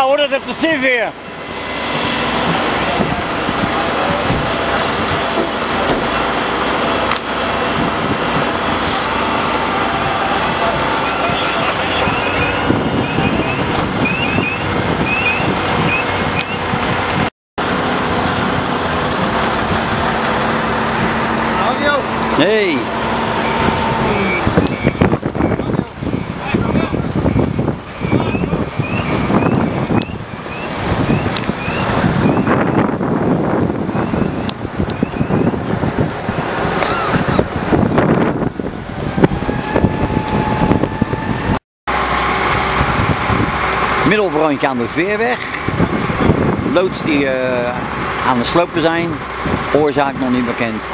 Nou wordt het op de SIF weer. Hey. Middelbrandje aan de Veerweg. Loods die aan de slopen zijn. Oorzaak nog niet bekend.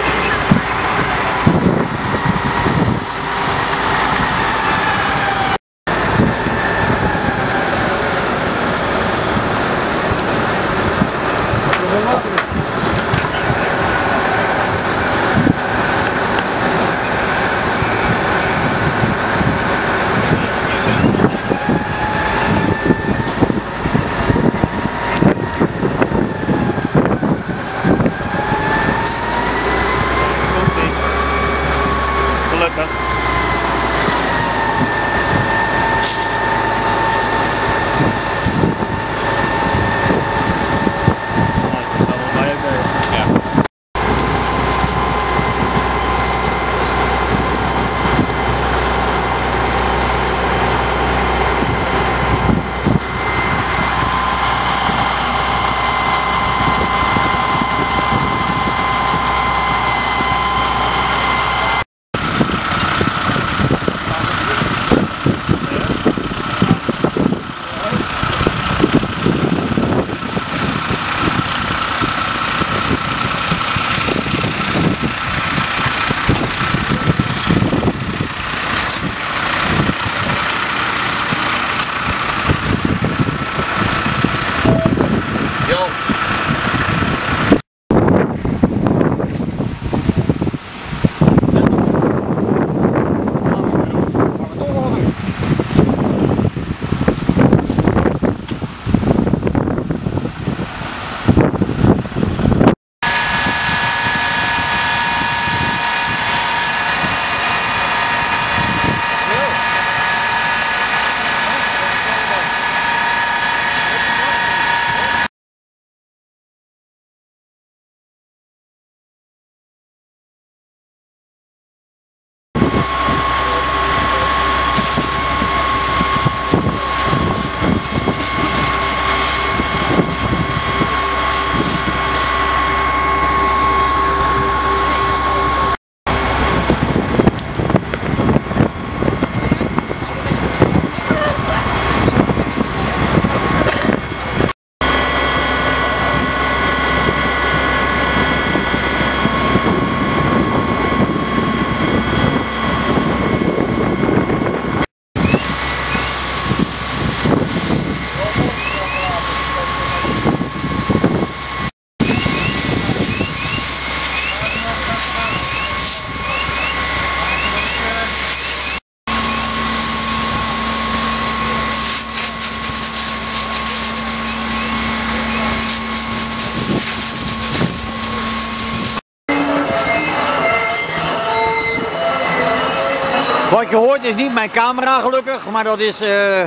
Wat je hoort is niet mijn camera gelukkig, maar dat is...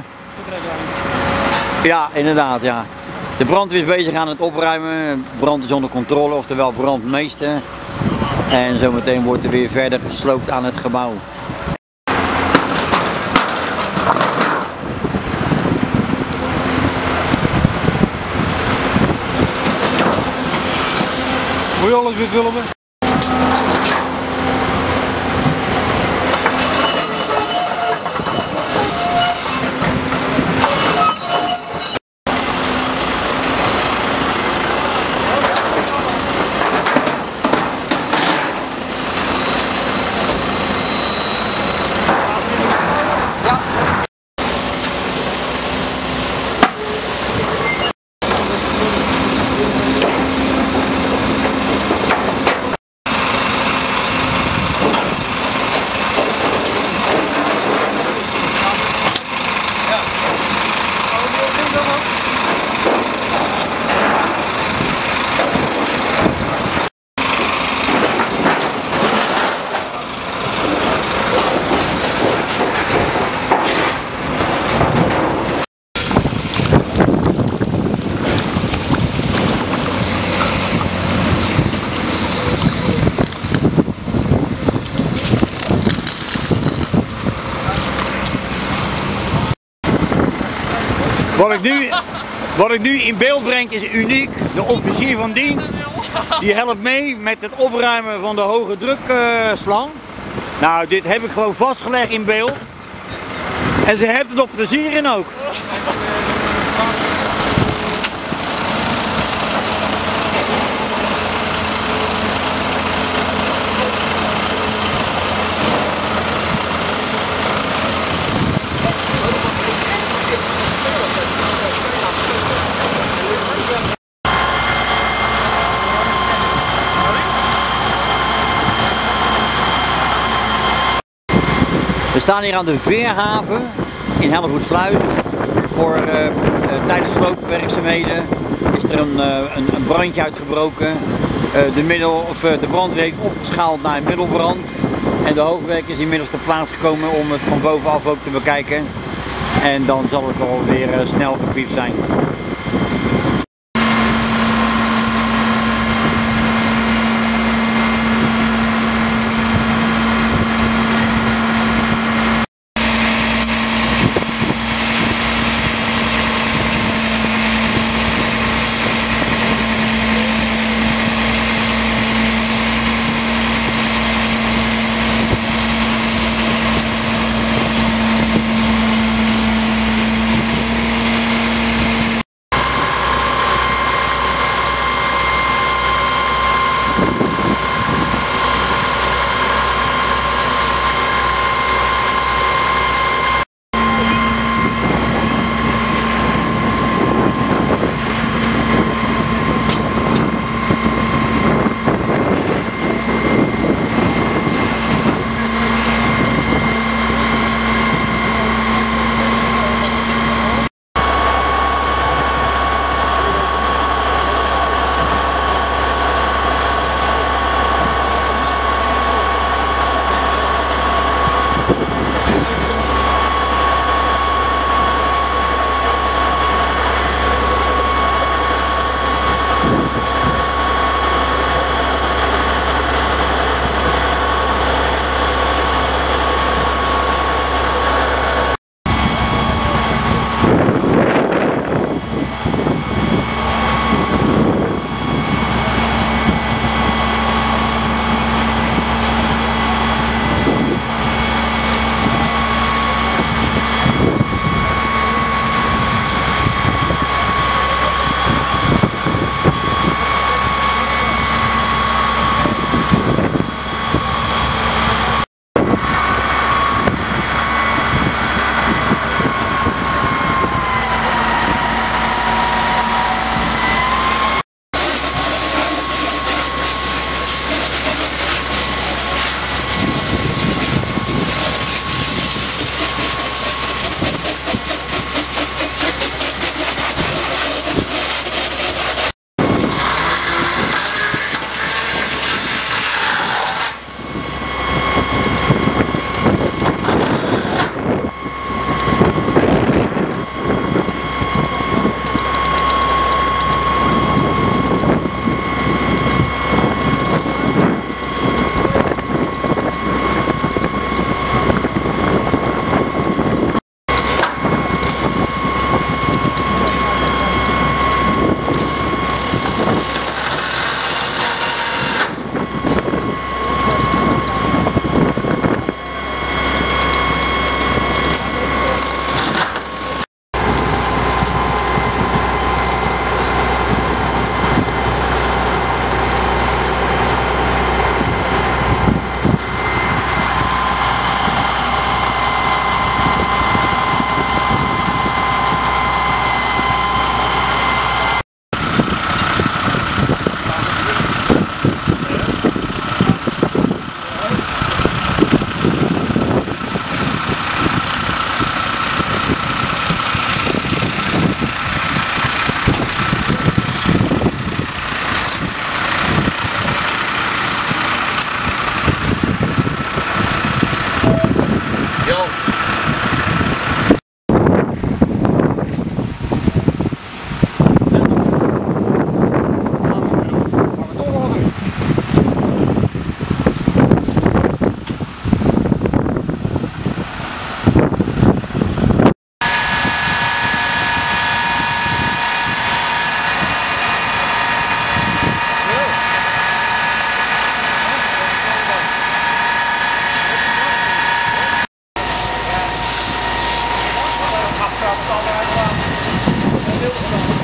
Ja, inderdaad, ja. De brandweer is bezig aan het opruimen. Brand is onder controle, oftewel brandmeester. En zometeen wordt er weer verder gesloopt aan het gebouw. Moet je alles weer filmen? Wat ik nu in beeld breng is uniek. De officier van dienst die helpt mee met het opruimen van de hoge drukslang. Nou, dit heb ik gewoon vastgelegd in beeld. En ze hebben er nog plezier in ook. We staan hier aan de Veerhaven in Hellevoetsluis. Tijdens sloopwerkzaamheden is er een brandje uitgebroken. De brandweer heeft opgeschaald naar een middelbrand. En de hoogwerk is inmiddels ter plaatse gekomen om het van bovenaf ook te bekijken. En dan zal het wel weer snel gepiept zijn. Oké.